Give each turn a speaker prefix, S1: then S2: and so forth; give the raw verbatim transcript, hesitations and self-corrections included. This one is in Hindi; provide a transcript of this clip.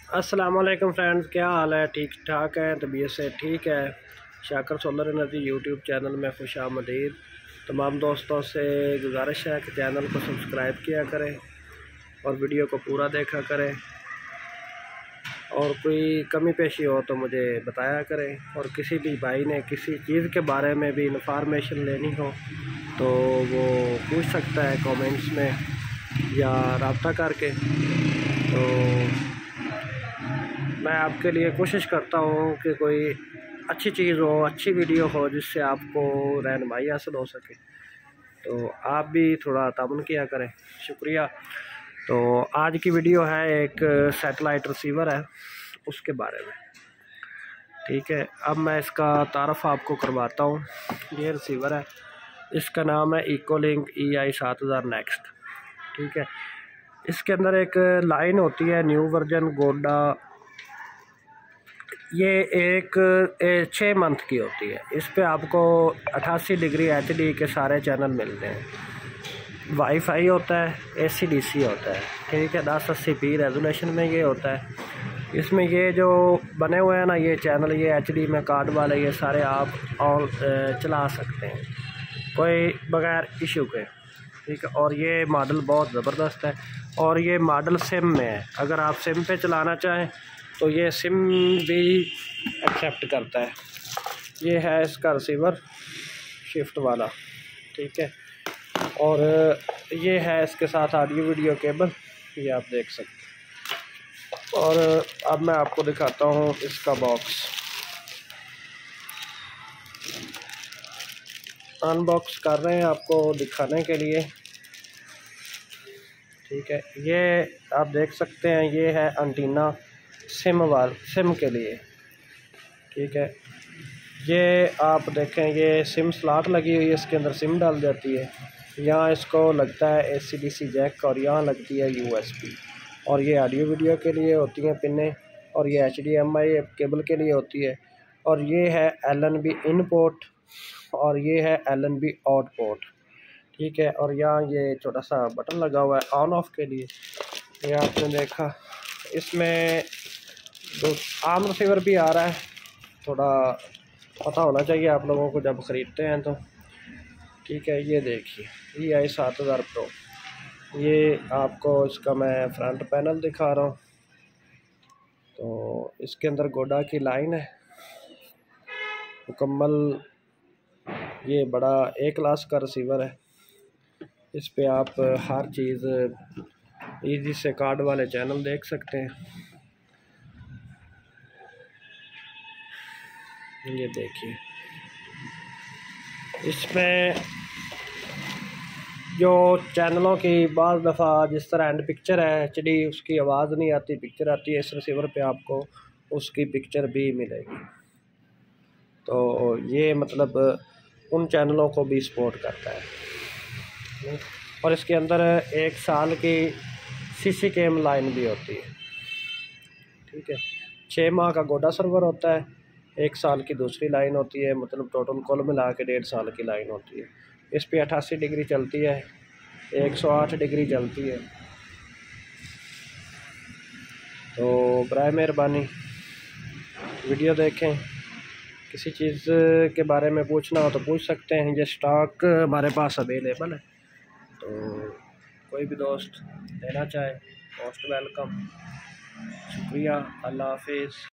S1: अस्सलाम वालेकुम फ्रेंड्स, क्या हाल है? ठीक ठाक है, तबीयत से ठीक है। शाकर सोलर एनर्जी यूट्यूब चैनल में खुश आमदीद। तमाम दोस्तों से गुजारिश है कि चैनल को सब्सक्राइब किया करें और वीडियो को पूरा देखा करें, और कोई कमी पेशी हो तो मुझे बताया करें। और किसी भी भाई ने किसी चीज़ के बारे में भी इंफॉर्मेशन लेनी हो तो वो पूछ सकता है कमेंट्स में या रब्ता करके। तो मैं आपके लिए कोशिश करता हूँ कि कोई अच्छी चीज़ हो, अच्छी वीडियो हो जिससे आपको रहनुमाई हासिल हो सके। तो आप भी थोड़ा ताउन किया करें, शुक्रिया। तो आज की वीडियो है एक सैटेलाइट रिसीवर है, उसके बारे में। ठीक है, अब मैं इसका तारफ़ आपको करवाता हूँ। ये रिसीवर है, इसका नाम है इकोलिंक ई आई सात हज़ार नेक्स्ट। ठीक है, इसके अंदर एक लाइन होती है न्यू वर्जन गोडा, ये एक छः मंथ की होती है। इस पे आपको अठासी डिग्री एच डी के सारे चैनल मिलते हैं। वाईफाई होता है, ए सी डी सी होता है। ठीक है, दस अस्सी पी रेजोल्यूशन में ये होता है। इसमें ये जो बने हुए हैं ना ये चैनल, ये एच डी में कार्ड वाले, ये सारे आप ऑन चला सकते हैं कोई बग़ैर इशू के। ठीक है, और ये मॉडल बहुत ज़बरदस्त है, और ये मॉडल सिम में है। अगर आप सिम पे चलाना चाहें तो ये सिम भी एक्सेप्ट करता है। ये है इसका रिसीवर शिफ्ट वाला। ठीक है, और ये है इसके साथ ऑडियो वीडियो केबल, ये आप देख सकते हैं। और अब मैं आपको दिखाता हूँ इसका बॉक्स। अनबॉक्स कर रहे हैं आपको दिखाने के लिए। ठीक है, ये आप देख सकते हैं, ये है एंटीना सिम वाल सिम के लिए। ठीक है, ये आप देखें, ये सिम स्लॉट लगी हुई है, इसके अंदर सिम डाल जाती है। यहाँ इसको लगता है ए सी डी सी जैक, और यहाँ लगती है यू एस बी। और ये ऑडियो वीडियो के लिए होती हैं पिनें, और ये H D M I cable के लिए होती है। और ये है L N B in port, और ये है L N B out port. ठीक है, और यहाँ ये छोटा सा बटन लगा हुआ है ऑन ऑफ के लिए, ये आपने देखा। इसमें तो आम रिसीवर भी आ रहा है, थोड़ा पता होना चाहिए आप लोगों को जब ख़रीदते हैं तो। ठीक है, ये देखिए ई आई सात हज़ार प्रो, ये आपको इसका मैं फ्रंट पैनल दिखा रहा हूँ। तो इसके अंदर गोडा की लाइन है मुकम्मल। ये बड़ा ए क्लास का रिसीवर है। इस पे आप हर चीज़ इजी से कार्ड वाले चैनल देख सकते हैं। ये देखिए, इसमें जो चैनलों की बाज़ दफ़ा जिस तरह एंड पिक्चर है एच डी, उसकी आवाज़ नहीं आती, पिक्चर आती है। इस रिसीवर पे आपको उसकी पिक्चर भी मिलेगी। तो ये मतलब उन चैनलों को भी सपोर्ट करता है। और इसके अंदर एक साल की सी सी कैम लाइन भी होती है। ठीक है, छः माह का गोडा सर्वर होता है, एक साल की दूसरी लाइन होती है, मतलब टोटल कुल मिला के डेढ़ साल की लाइन होती है। इस पे अठासी डिग्री चलती है, एक सौ आठ डिग्री चलती है। तो बराए मेहरबानी वीडियो देखें। किसी चीज़ के बारे में पूछना हो तो पूछ सकते हैं, ये स्टॉक हमारे पास अवेलेबल है। तो कोई भी दोस्त लेना चाहे मोस्ट वेलकम। शुक्रिया, अल्लाह हाफिज़।